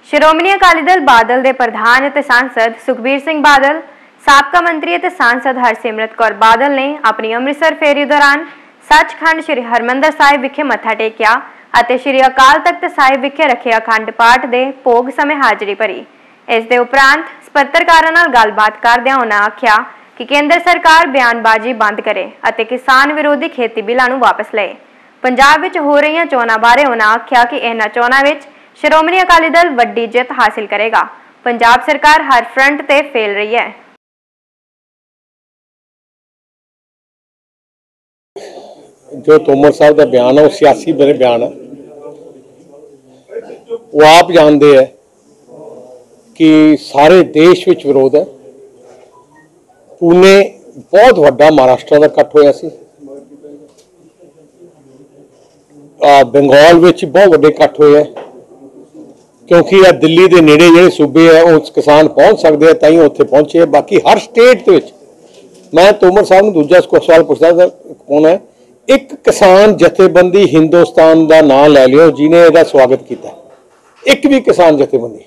ਸ਼੍ਰੋਮਣੀ ਅਕਾਲੀ ਦਲ ਬਾਦਲ ਦੇ ਪ੍ਰਧਾਨ ਅਤੇ सांसद ਸੁਖਬੀਰ ਸਿੰਘ ਬਾਦਲ, ਸਾਬਕਾ ਮੰਤਰੀ ਅਤੇ सांसद ਹਰਸਿਮਰਤ ਕੌਰ ਬਾਦਲ ਨੇ ਆਪਣੀ ਅੰਮ੍ਰਿਤਸਰ ਫੇਰੀ ਦੌਰਾਨ ਸੱਚਖੰਡ श्री हरमंदिर साहिब विखे मत्था टेकिया ਅਤੇ श्री अकाल तख्त साहिब विखे रखे अखंड पाठ के भोग समय हाजरी भरी। इस दे उपरांत पत्रकारां नाल गलबात करदिआं उन्हां आख्या कि केंद्र सरकार बयानबाजी बंद करे ਅਤੇ किसान विरोधी खेती बिलां नूं वापस लए। पंजाब विच हो रहीआं चोणां बारे उन्हां आख्या कि इन्हां चोणां विच श्रोमणी अकाली दल वड्डी जित हासिल करेगा। पंजाब सरकार हर फ्रंट ते फेल रही है। जो तोमर साहब का बयान है वो सियासी मेरे बयान है। वो आप जानते हैं कि सारे देश में विरोध है। पुणे बहुत वड्डा महाराष्ट्र का इकट्ठ होया सी, बंगाल में बहुत वड्डे इकट्ठ होए क्योंकि यह दिल्ली के नेड़े जो सूबे है उस किसान पहुँच सकते हैं ताई उत्थे पहुँचे। बाकी हर स्टेट के मैं तोमर साहब को दूजा सवाल पूछता कौन है, एक किसान जथेबंदी हिंदुस्तान का नाम लै लियो जिन्हें इसका स्वागत किया। एक भी किसान जथेबंदी,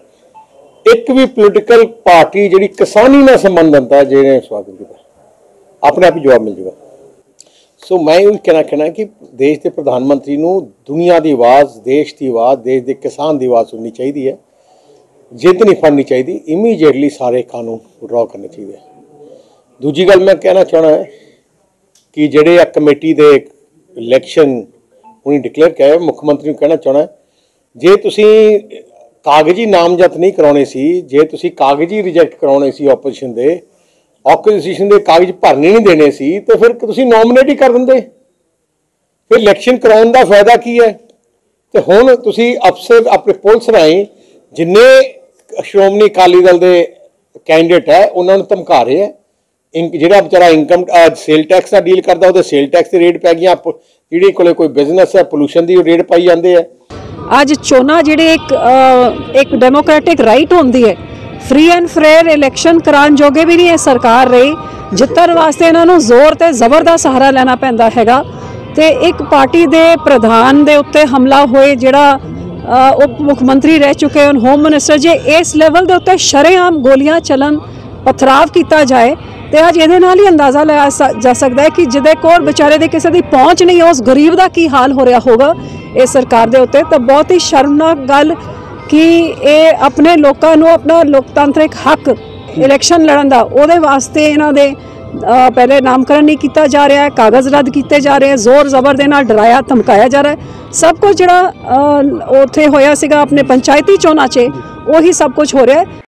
एक भी पोलिटिकल पार्टी जी किसानी में संबंध बनता है जिन्हें स्वागत किया, अपने आप ही जवाब मिल जाएगा। सो मैं ये कहना कि देश के प्रधानमंत्री को दुनिया की आवाज़, देश की आवाज़, देश के किसान की आवाज़ सुननी चाहिए है। जिद नहीं फड़नी चाहिए, इमीजिएटली सारे कानून ड्रॉ करने चाहिए। दूजी गल मैं कहना चाहना है कि ਜਿਹੜੇ ਆ कमेटी ਦੇ इलैक्शन ਉਹਨੇ डिक्लेयर किया, मुख्यमंत्री कहना चाहना जे तुसी कागजी नामजद नहीं कराने सी, जे तुसी कागजी रिजेक्ट कराने सी ओपोजिशन दे कागज भरने नहीं देने सी तो फिर तुसी नॉमिनेट ही कर देंदे, फिर इलैक्शन कराने का फायदा की है। तो हुण तुसी अफसर अपने पुलिस राही जिन्ने श्रोमणी अकाली दल के कैंडिडेट है उन्होंने धमका रहे हैं। ਜਿਹੜਾ बेचारा इनकम सेल टैक्स का डील करता वो सेल टैक्स की रेट पै गई, जी को कोई बिजनेस है पोल्यूशन की रेट पाई जाते हैं। अज चोना जिहड़े एक डेमोक्रेटिक राइट होंदी है, फ्री एंड फेयर इलैक्शन कराने जोगे भी नहीं है सरकार रही। जितण वास्ते इन्हों जोर ते जबर का सहारा लेना पैंदा हैगा। ते एक पार्टी के प्रधान के उत्ते हमला होए जिहड़ा उप मुख्यमंत्री रह चुके हैं होम मिनिस्टर, जे इस लैवल के उत्ते शरेआम गोलियां चलन पथराव किया जाए तो अज ये ही अंदाज़ा लगाया जा सकता है कि जिदे कोल बेचारे की किसी की पहुँच नहीं है उस गरीब का की हाल हो रहा होगा इस सरकार के उत्ते। तो बहुत ही शर्मनाक गल कि ये अपने लोगों को अपना लोकतांत्रिक हक इलैक्शन लड़न का वो वास्ते इन्हों दे पहले नामकरण नहीं किया जा रहा है, कागज़ रद्द किए जा रहे हैं, जोर जबर के नाल डराया धमकाया जा रहा है। सब कुछ जो उत्थे होया सीगा अपने पंचायती चोणां 'च उही सब कुछ हो रहा है।